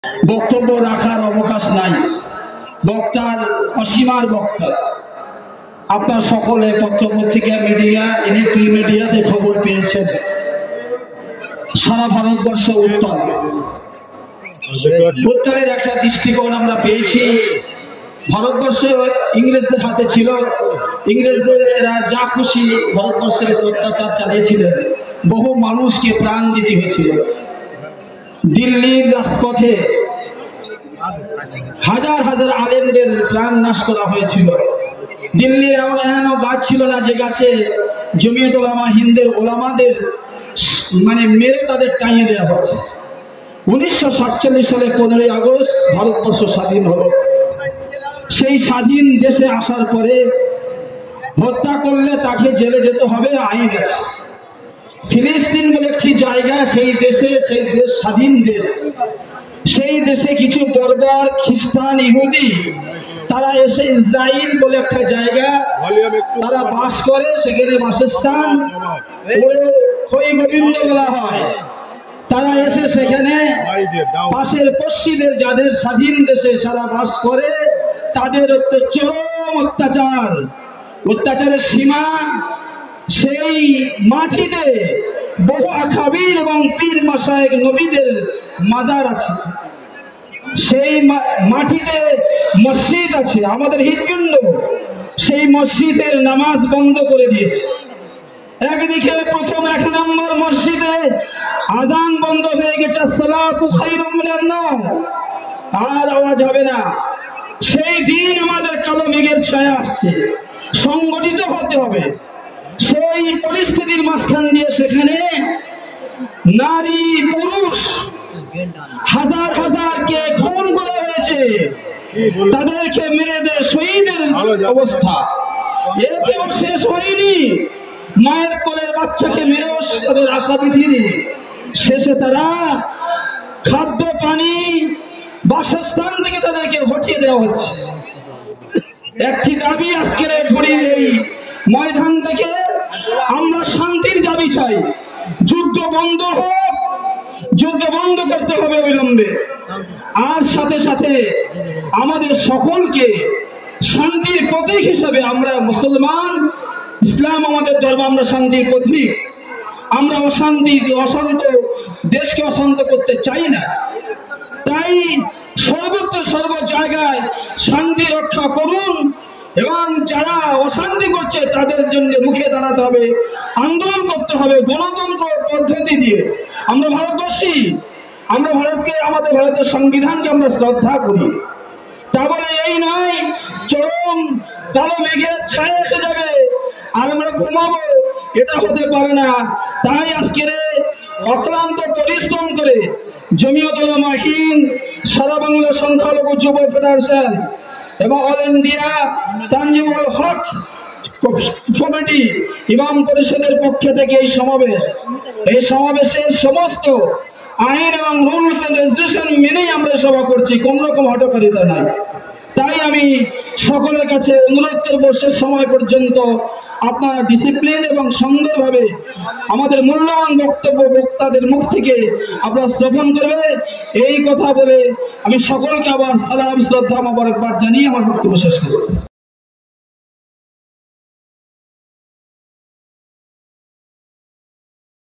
বক্তব্য রাখার অবকাশ নাই, বক্তার অসীমার বক্তা। আপনার সকলে পত্রপত্রিকা, মিডিয়া, ইলেকট্রিক মিডিয়াতে খবর পেয়েছেন সারা ভারতবর্ষ উত্তরের একটা দৃষ্টিকোণ আমরা পেয়েছি। ভারতবর্ষ ইংরেজদের হাতে ছিল, ইংরেজদের এরা যা খুশি ভারতবর্ষের অত্যাচার চালিয়েছিলেন, বহু মানুষকে প্রাণ দিতে হয়েছিল। দিল্লির রাজপথে হাজার হাজার আলেমদের প্রাণ নাশ করা হয়েছিল। দিল্লির এমন গাছ ছিল না যে গাছে জমিয়ত উলামা হিন্দের ওলামাদের মেরে তাদের টাঙিয়ে দেওয়া হয়েছে। 1947 সালে 15ই আগস্ট ভারতবর্ষ স্বাধীন হলো। সেই স্বাধীন দেশে আসার পরে হত্যা করলে তাকে জেলে যেতে হবে, আইন আছে। ফিলিস্তিন বলে একটি জায়গা, সেই দেশে, সেই দেশ স্বাধীন দেশ, সেই দেশে কিছু বর্বর খ্রিস্টান ইহুদি তারা এসে ইসরায়েল বলে একটা জায়গা তারা বাস করে, সেখানে বাসস্থান গোবিন্দ বলা হয়। তারা এসে সেখানে পাশের পশ্চিমের যাদের স্বাধীন দেশে সারা বাস করে তাদের চরম অত্যাচারের সীমা। সেই মাটিতে বহু আকাবির এবং পীর মাশায়েখ নবীদের মাজার আছে, সেই মাটিতে মসজিদ আছে, আমাদের হৃদপিণ্ড। সেই মসজিদের নামাজ বন্ধ করে দিয়েছে। একদিকে প্রথম 1 নম্বর মসজিদে আযান বন্ধ হয়ে গেছে, সালাতু খায়রুম মিনান নাওম, আর আওয়াজ হবে না। সেই দিন আমাদের কালো মেঘের ছায়া আসছে, সংগঠিত হতে হবে। সেই পরিস্থিতির মাঝখান দিয়ে সেখানে নারী পুরুষ হাজার হাজারকে খুন করা হয়েছে, তাদেরকে মেরে দেয় শহীদের অবস্থা। এতেও শেষ হয়নি, মায়ের কোলের বাচ্চাকে মেরেও তাদের আশা দিতে শেষে তারা খাদ্য পানি বাসস্থান থেকে তাদেরকে হটিয়ে দেওয়া হচ্ছে। একটি দাবি আজকের ঘড়ির এই ময়দান থেকে আমরা শান্তির দাবি চাই। যুদ্ধ বন্ধ হোক, যুদ্ধ বন্ধ করতে হবে অবিলম্বে। আর সাথে সাথে আমাদের সকলকে শান্তির প্রতীক হিসেবে, আমরা মুসলমান, ইসলাম আমাদের ধর্ম, আমরা শান্তির প্রতীক। আমরা অশান্ত দেশকে অশান্ত করতে চাই না। তাই সর্বত্র সর্ব জায়গায় শান্তি রক্ষা করুন এবং যারা অশান্তি করছে তাদের জন্য মুখে দাঁড়াতে হবে, আন্দোলন করতে হবে গণতন্ত্র পদ্ধতি দিয়ে। আমরা ভারতবর্ষী, আমরা ভারতকে, আমাদের ভারতের সংবিধানকে আমরা শ্রদ্ধা করি। তা বলে এই নয় চরম কালো মেঘের ছায়া এসে যাবে আর আমরা ঘুমাবো, এটা হতে পারে না। তাই আজকের অক্লান্ত পরিশ্রম করে জমিয়ত উলামা হিন্দ, সারা বাংলা সংখ্যালঘু যুব ফেডারেশন এবং all India Tanzimul Haq committee ইমাম পরিষদের পক্ষ থেকে এই সমাবেশের সমস্ত আইন এবং রুলস এন্ড রেজুলেশন মেনেই আমরা সভা করছি, কোন রকম হঠকারিতা নাই। তাই আমি সকলের কাছে অনুরোধ করব, শেষ সময় পর্যন্ত আপনারা ডিসিপ্লিন এবং সুন্দরভাবে আমাদের মূল্যবান বক্তব্য বক্তাদের মুখ থেকে আপনারা শ্রবণ করবে। এই কথা বলে আমি সকলকে আবার সালাম, শ্রদ্ধা, মোবারকবাদ জানিয়ে আমার বক্তব্য শেষ করব।